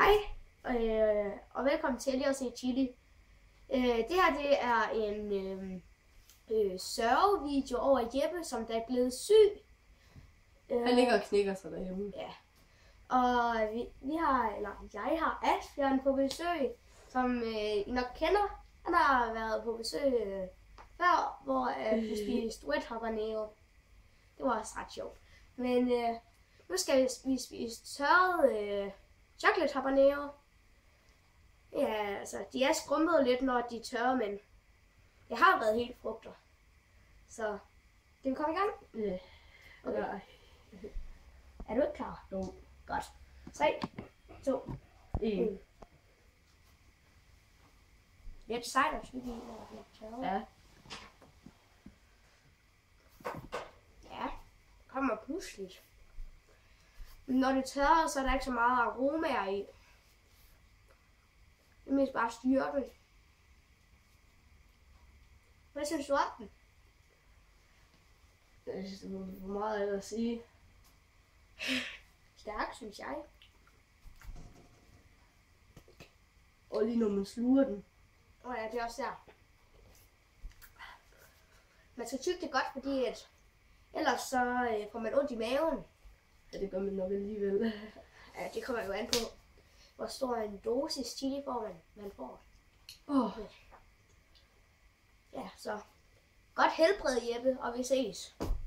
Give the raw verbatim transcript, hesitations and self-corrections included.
Hej, øh, og velkommen til lige at se chili. Øh, det her det er en øh, øh, sørgevideo over Jeppe, som der er blevet syg. Øh, Han ligger og knækker sig derhjemme. Ja. Og vi, vi har, eller jeg har Asbjørn på besøg, som øh, I nok kender. Han har været på besøg øh, før, hvor øh, vi spiste wet habanero. Det var også ret sjovt. Men øh, nu skal vi, vi spise tørret øh, chocolate habanero. Ja, altså, de er skrumpet lidt, når de er tørre, men jeg har været helt frugter. Så, skal vi komme i gang? Ja. Okay. Ja. Er du ikke klar? Jo. Godt. tre, to, En. et. Lidt sejt og tykke i, når det er tørret. Ja. Ja, det kommer pludseligt. Men når det er tørret, så er der ikke så meget aromaer i. Det er mest bare styrke. Hvad synes du om den? Jeg synes, det var for meget at sige. Stærk, synes jeg. Og lige når man sluger den. Åh ja, det er også der. Man skal tygge det godt, fordi at ellers så øh, får man ondt i maven. Ja, det gør man nok alligevel. Ja, det kommer jo an på, hvor stor en dosis chili får man, man får. Åh. Ja, så godt helbred, Jeppe, og vi ses.